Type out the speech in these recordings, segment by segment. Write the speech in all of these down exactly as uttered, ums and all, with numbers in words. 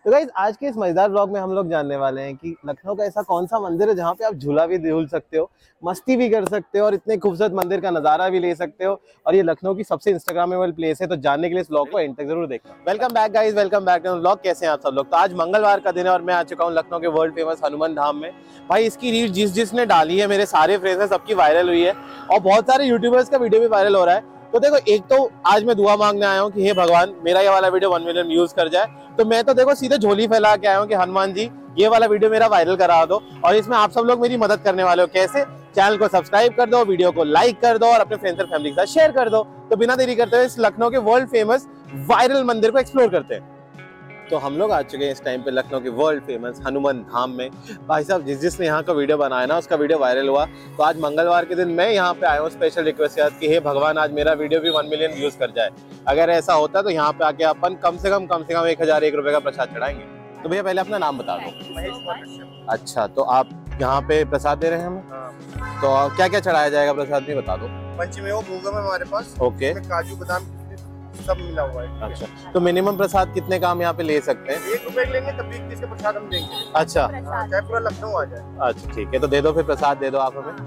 तो गाइस आज के इस मजेदार ब्लॉग में हम लोग जानने वाले हैं कि लखनऊ का ऐसा कौन सा मंदिर है जहाँ पे आप झूला भी झूल सकते हो, मस्ती भी कर सकते हो और इतने खूबसूरत मंदिर का नजारा भी ले सकते हो। और ये लखनऊ की सबसे इंस्टाग्रामेबल प्लेस है। तो जानने के लिए इस ब्लॉग को एंड तक जरूर देखना। Welcome back guys, welcome back to blog. कैसे हैं आप सब लोग? तो आज मंगलवार का दिन है और मैं आ चुका हूँ लखनऊ के वर्ल्ड फेमस हनुमान धाम में। भाई इसकी रील जिस जिसने डाली है, मेरे सारे फ्रेंड्स हैं, सबकी वायरल हुई है और बहुत सारे यूट्यूबर्स का वीडियो भी वायरल हो रहा है। तो देखो, एक तो आज मैं दुआ मांगने आया हूँ कि हे भगवान मेरा ये वाला वीडियो वन मिलियन व्यूज कर जाए। तो मैं तो देखो सीधे झोली फैला के आया हूँ कि हनुमान जी ये वाला वीडियो मेरा वायरल करा दो। और इसमें आप सब लोग मेरी मदद करने वाले हो। कैसे? चैनल को सब्सक्राइब कर दो, वीडियो को लाइक कर दो और अपने फ्रेंड्स और फैमिली के साथ शेयर कर दो। तो बिना देरी करते हुए इस लखनऊ के वर्ल्ड फेमस वायरल मंदिर को एक्सप्लोर करते हैं। तो हम लोग आ चुके हैं इस टाइम पे लखनऊ के वर्ल्ड फेमस हनुमान धाम में। भाई साहब जिस जिसने यहाँ का वीडियो बनाया ना, उसका वीडियो वायरल हुआ। तो आज मंगलवार के दिन मैं यहाँ पे आया हूँ स्पेशल रिक्वेस्ट याद कि हे भगवान आज मेरा वीडियो भी वन मिलियन व्यूज कर जाए। अगर ऐसा होता तो यहाँ पे आके अपन कम से कम कम से कम एक हजार एक रुपए का प्रसाद चढ़ाएंगे। तो भैया पहले अपना नाम बता दो। अच्छा, तो आप यहाँ पे प्रसाद दे रहे हैं हमें? हाँ। तो क्या क्या चढ़ाया जाएगा प्रसाद में बता दो। पंचमेव वो भोगम है हमारे पास। ओके। काजू बादाम सब मिला हुआ है। अच्छा, तो मिनिमम प्रसाद कितने का हम यहाँ पे ले सकते हैं? एक रुपए लेंगे तब भी इक्कीस का प्रसाद हम देंगे। अच्छा, चाहे पूरा लखनऊ आ जाए। अच्छा ठीक है, तो दे दो फिर प्रसाद दे दो आप हमें।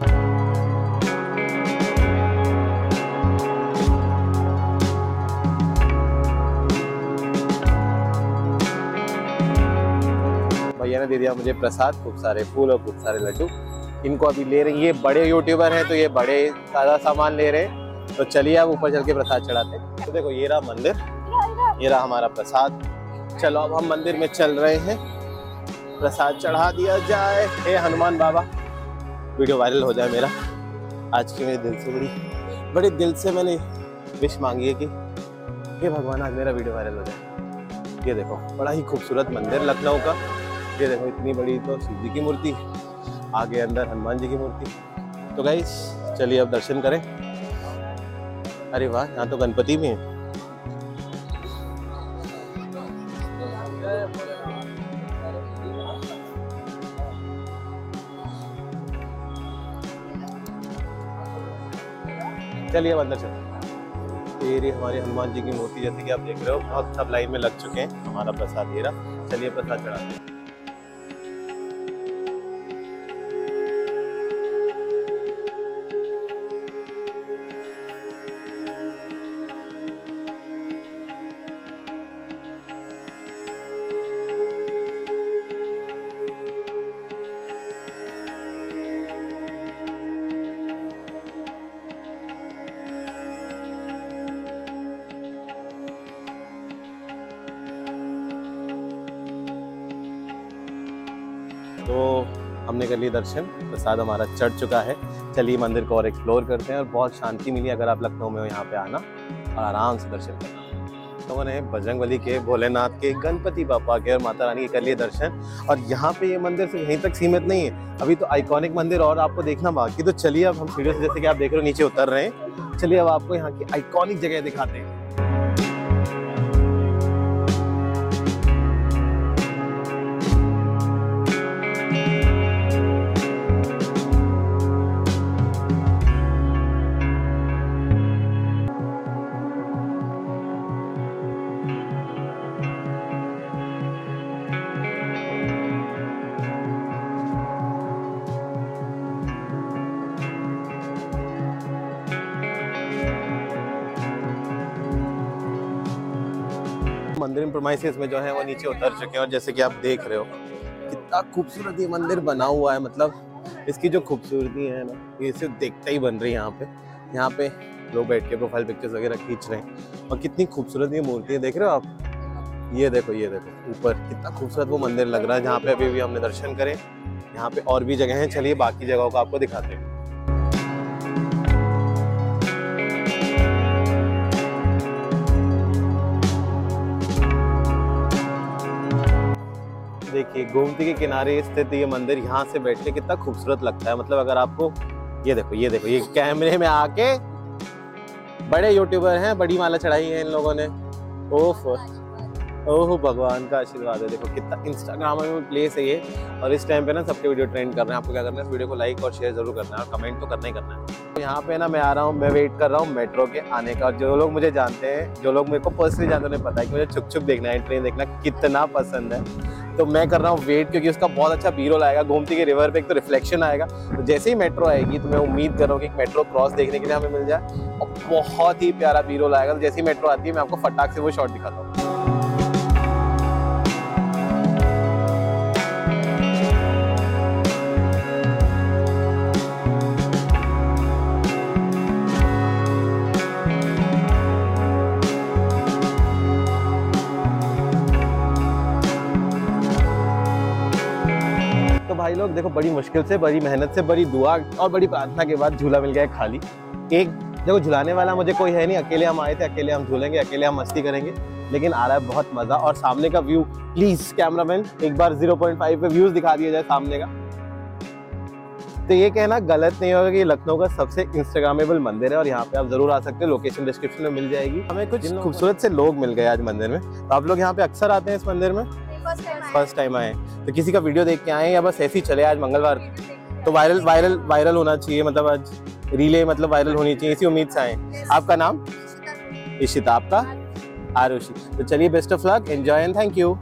भैया ने दे दिया मुझे प्रसाद, खूब सारे फूल और खूब सारे लड्डू। इनको अभी ले रहे हैं, ये बड़े यूट्यूबर हैं तो ये बड़े सारा सामान ले रहे हैं। तो चलिए अब ऊपर चल के प्रसाद चढ़ाते हैं। तो देखो ये रहा मंदिर, ये रहा हमारा प्रसाद। चलो अब हम मंदिर में चल रहे हैं, प्रसाद चढ़ा दिया जाए। हे हनुमान बाबा, वीडियो वायरल हो जाए मेरा। आज की मेरे दिल से बड़ी बड़ी दिल से मैंने विश मांगी है कि हे भगवान आज मेरा वीडियो वायरल हो जाए। ये देखो बड़ा ही खूबसूरत मंदिर लखनऊ का। ये देखो इतनी बड़ी तो शिव जी की मूर्ति, आगे अंदर हनुमान जी की मूर्ति। तो गाइस चलिए अब दर्शन करें। अरे वाह, यहाँ तो गणपति भी है। चलिए अब अंदर चलो। ये रही हमारी हनुमान जी की मूर्ति, जैसे कि आप देख रहे हो बहुत सब लाइन में लग चुके हैं। हमारा प्रसाद ये रहा। चलिए प्रसाद चढ़ाते हैं। तो हमने कर लिए दर्शन, प्रसाद हमारा चढ़ चुका है। चलिए मंदिर को और एक्सप्लोर करते हैं। और बहुत शांति मिली अगर आप लखनऊ में हो यहाँ पे आना और आराम से दर्शन करना। तो मैंने बजरंगबली के, भोलेनाथ के, गणपति बापा के और माता रानी के कर लिए दर्शन। और यहाँ पे ये मंदिर सिर्फ यहीं तक सीमित नहीं है, अभी तो आइकॉनिक मंदिर और आपको देखना बाकी। तो चलिए अब हम सीढ़ियों से, जैसे कि आप देख रहे हो, नीचे उतर रहे हैं। चलिए अब आपको यहाँ की आइकॉनिक जगह दिखाते हैं। मंदिर प्रोमाइसेस में जो है वो नीचे उतर चुके हैं। और जैसे कि आप देख रहे हो कितना खूबसूरत ये मंदिर बना हुआ है। मतलब इसकी जो खूबसूरती है ना, ये सिर्फ देखते ही बन रही है। यहाँ पे यहाँ पे लोग बैठ के प्रोफाइल पिक्चर्स वगैरह खींच रहे हैं। और कितनी खूबसूरत ये मूर्ति है, देख रहे हो आप। ये देखो ये देखो ऊपर कितना खूबसूरत वो मंदिर लग रहा है जहाँ पे अभी भी हमने दर्शन करे। यहाँ पे और भी जगह हैं, चलिए बाकी जगहों को आपको दिखाते हैं। देखिए गोमती के किनारे स्थित ये मंदिर, यहाँ से बैठ के कितना खूबसूरत लगता है। मतलब अगर आपको ये देखो ये देखो ये कैमरे में आके बड़े यूट्यूबर हैं, बड़ी माला चढ़ाई है इन लोगों ने। ओफ, ओह भगवान का आशीर्वाद है। देखो कितना इंस्टाग्रामेबल प्लेस है ये, और इस टाइम पे ना सबके वीडियो ट्रेंड कर रहे हैं। आपको क्या करना है, इस वीडियो को लाइक और शेयर जरूर करना है, और कमेंट तो करना ही करना है। तो यहाँ पे ना मैं आ रहा हूँ, मैं वेट कर रहा हूँ मेट्रो के आने का। जो लोग मुझे जानते हैं, जो लोग मेरे को पर्सनली जानते हैं, उन्हें पता है कि मुझे छुक छुक देखना है, ट्रेन देखना कितना पसंद है। तो मैं कर रहा हूँ वेट, क्योंकि उसका बहुत अच्छा बी रोल आएगा। गोमती के रिवर पे एक तो रिफ्लेक्शन आएगा, तो जैसे ही मेट्रो आएगी तो मैं उम्मीद कर रहा हूँ कि मेट्रो क्रॉस देखने के लिए हमें मिल जाए, और बहुत ही प्यारा बी रोल आएगा। तो जैसे ही मेट्रो आती है मैं आपको फटाक से वो शॉट दिखाता हूँ। तो भाई लोग देखो, बड़ी मुश्किल से, बड़ी मेहनत से, बड़ी दुआ और बड़ी प्रार्थना के बाद झूला मिल गया है खाली। एक देखो झुलाने वाला मुझे कोई है नहीं, अकेले हम आए थे, अकेले हम झूलेंगे, अकेले हम मस्ती करेंगे, लेकिन आ रहा है बहुत मजा। और सामने का व्यू, प्लीज कैमरामैन एक बार ज़ीरो पॉइंट फाइव पे व्यूज दिखा दिया जाए सामने का। तो ये कहना गलत नहीं होगा कि लखनऊ का सबसे इंस्टाग्रामेबल मंदिर है, और यहाँ पे आप जरूर आ सकते हैं। लोकेशन डिस्क्रिप्शन में मिल जाएगी। हमें कुछ खूबसूरत से लोग मिल गए आज मंदिर में। तो आप लोग यहाँ पे अक्सर आते हैं इस मंदिर में? फर्स्ट टाइम आए, तो किसी का वीडियो देख के आए या बस ऐसे ही चले? आज मंगलवार तो वायरल वायरल वायरल होना चाहिए, मतलब आज रीले मतलब वायरल होनी चाहिए, इसी उम्मीद से आए। आपका नाम? इशिता। आपका? आरुषि। तो चलिए, best of luck, enjoy and thank you.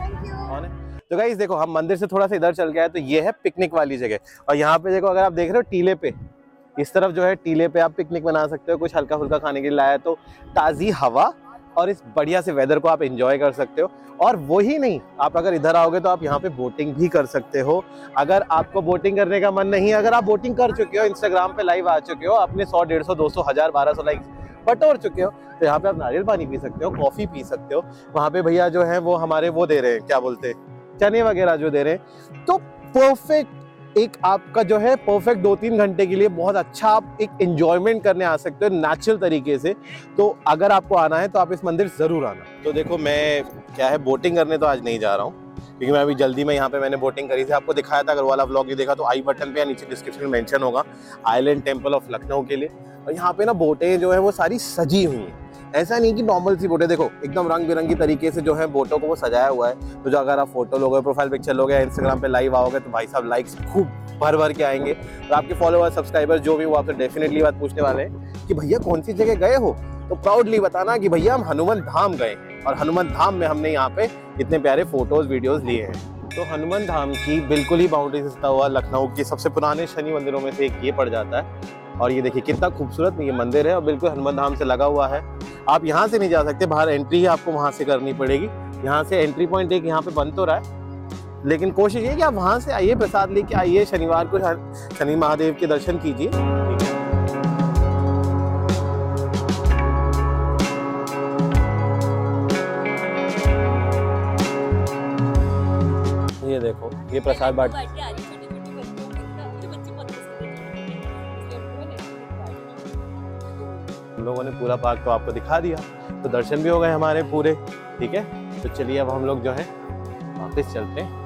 तो गाइस देखो, हम मंदिर से थोड़ा सा इधर चल गए हैं, तो ये है पिकनिक वाली जगह। और यहाँ पे देखो, अगर आप देख रहे हो टीले पे, इस तरफ जो है टीले पे आप पिकनिक बना सकते हो। कुछ हल्का फुल्का खाने के लिए लाया, तो ताज़ी हवा और इस बढ़िया से वेदर को आप एंजॉय कर सकते हो। और वो ही नहीं, आप अगर इधर आओगे तो आप यहाँ पे बोटिंग भी कर सकते हो। अगर आपको बोटिंग करने का मन नहीं है, अगर आप बोटिंग कर चुके हो, इंस्टाग्राम पे लाइव आ चुके हो, अपने सौ डेढ़ सौ दो सौ हजार बारह सौ लाइक बटोर चुके हो, तो यहाँ पे आप नारियल पानी पी सकते हो, कॉफी पी सकते हो। वहाँ पे भैया जो है वो हमारे वो दे रहे हैं, क्या बोलते हैं, चने वगैरह जो दे रहे हैं। तो परफेक्ट एक आपका जो है परफेक्ट दो तीन घंटे के लिए बहुत अच्छा आप एक एंजॉयमेंट करने आ सकते हो नेचुरल तरीके से। तो अगर आपको आना है तो आप इस मंदिर जरूर आना। तो देखो, मैं क्या है बोटिंग करने तो आज नहीं जा रहा हूँ, क्योंकि मैं अभी जल्दी में यहाँ पे मैंने बोटिंग करी थी, आपको दिखाया था। अगर वाला व्लॉग नहीं देखा तो आई बटन पे या नीचे डिस्क्रिप्शन में मेंशन होगा, आइलैंड टेम्पल ऑफ लखनऊ के लिए। और यहाँ पे ना बोटें जो है वो सारी सजी हुई हैं, ऐसा नहीं कि नॉर्मल सी बोटें। देखो एकदम रंग बिरंगी तरीके से जो है बोटों को वो सजाया हुआ है। तो जो अगर आप फोटो लोगे, प्रोफाइल पिक्चर लोगे, इंस्टाग्राम पे लाइव आओगे, तो भाई साहब लाइक्स खूब भर भर के आएंगे। और आपके फॉलोअर सब्सक्राइबर जो भी, वो आपसे डेफिनेटली बात पूछने वाले हैं कि भैया कौन सी जगह गए हो, तो प्राउडली बताना कि भैया हम हनुमान धाम गए, और हनुमान धाम में हमने यहाँ पे इतने प्यारे फोटोज वीडियोज लिए हैं। तो हनुमान धाम की बिल्कुल ही बाउंड्री से सटा हुआ लखनऊ के सबसे पुराने शनि मंदिरों में से एक ये पड़ जाता है। और ये देखिए कितना खूबसूरत ये मंदिर है, और बिल्कुल हनुमान धाम से लगा हुआ है। आप यहाँ से नहीं जा सकते, बाहर एंट्री ही आपको वहाँ से करनी पड़ेगी। यहाँ से एंट्री पॉइंट एक यहाँ पे बन तो रहा है, लेकिन कोशिश ये कि आप वहाँ से आइए, प्रसाद लेके आइए, शनिवार को शनि महादेव के दर्शन कीजिए। ये देखो, ये प्रसाद बाट लोगों ने पूरा पार्क तो आपको दिखा दिया, तो दर्शन भी हो गए हमारे पूरे। ठीक है, तो चलिए अब हम लोग जो है वापस चलते हैं।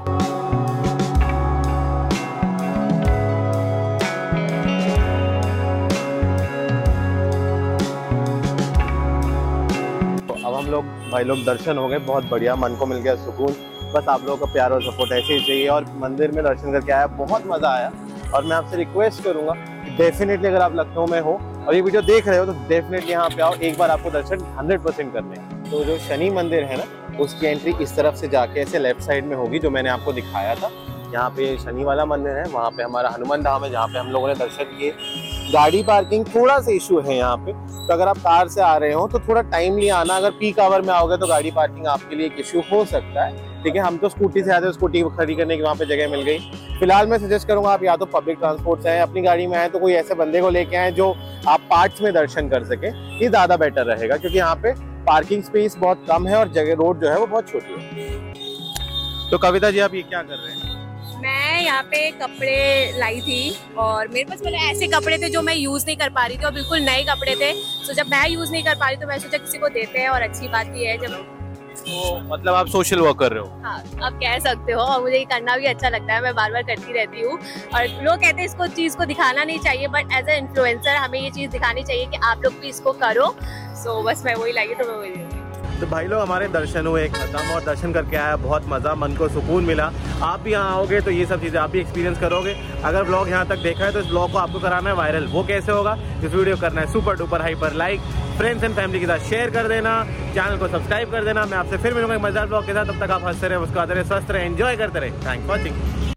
तो अब हम लोग भाई लोग दर्शन हो गए, बहुत बढ़िया, मन को मिल गया सुकून। बस आप लोगों का प्यार और सपोर्ट ऐसे ही चाहिए। और मंदिर में दर्शन करके आया, बहुत मजा आया। और मैं आपसे रिक्वेस्ट करूंगा कि डेफिनेटली अगर आप लखनऊ में हो और ये वीडियो देख रहे हो, तो डेफिनेटली यहाँ पे आओ, एक बार आपको दर्शन हंड्रेड परसेंट करने हैं। तो जो शनि मंदिर है ना, उसकी एंट्री इस तरफ से जाके ऐसे लेफ्ट साइड में होगी, जो मैंने आपको दिखाया था। यहाँ पे शनि वाला मंदिर है, वहाँ पे हमारा हनुमान धाम है, जहाँ पे हम लोगों ने दर्शन किए। गाड़ी पार्किंग थोड़ा सा इशू है यहाँ पे, तो अगर आप कार से आ रहे हो तो थोड़ा टाइमली आना। अगर पीक आवर में आओगे तो गाड़ी पार्किंग आपके लिए एक इशू हो सकता है। ठीक है, हम तो स्कूटी से आते हैं, स्कूटी खड़ी करने की वहाँ पे जगह मिल गई। फिलहाल मैं सजेस्ट करूंगा आप या तो पब्लिक ट्रांसपोर्ट से आए, अपनी गाड़ी में आए तो कोई ऐसे बंदे को लेके आए जो आप पार्ट्स में दर्शन कर सके, ये ज्यादा बेटर रहेगा, क्योंकि यहाँ पे पार्किंग स्पेस बहुत कम है और जगह रोड जो है वो बहुत छोटी है। तो कविता जी, आप ये क्या कर रहे हैं? मैं यहाँ पे कपड़े लाई थी, और मेरे पास मतलब ऐसे कपड़े थे जो मैं यूज नहीं कर पा रही थी, और बिल्कुल नए कपड़े थे। तो जब मैं यूज नहीं कर पा रही तो मैं सोचा किसी को देते हैं, और अच्छी बात भी है जब। तो मतलब आप सोशल वर्क कर रहे हो? हाँ, आप कह सकते हो, और मुझे ये करना भी अच्छा लगता है, मैं बार बार करती रहती हूँ। और लोग कहते हैं इसको चीज को दिखाना नहीं चाहिए, बट एज ए इन्फ्लुएंसर हमें ये चीज दिखानी चाहिए कि आप लोग भी इसको करो। सो बस मैं वही लाई, तो मैं वही। तो भाई लोग हमारे दर्शन हुए खत्म और दर्शन करके आया, बहुत मज़ा, मन को सुकून मिला। आप भी यहाँ आओगे तो ये सब चीज़ें आप भी एक्सपीरियंस करोगे। अगर ब्लॉग यहाँ तक देखा है तो इस ब्लॉग को आपको कराना है वायरल। वो कैसे होगा? इस वीडियो करना है super duper hyper like, friends and family के साथ शेयर कर देना, चैनल को सब्सक्राइब कर देना। मैं आपसे फिर मिलूंगा एक मजेदार ब्लॉग के साथ। तब तक आप हंसते रहे, मुस्कुराते रहे, स्वस्थ रहे, एंजॉय करते रहे। Thanks for watching.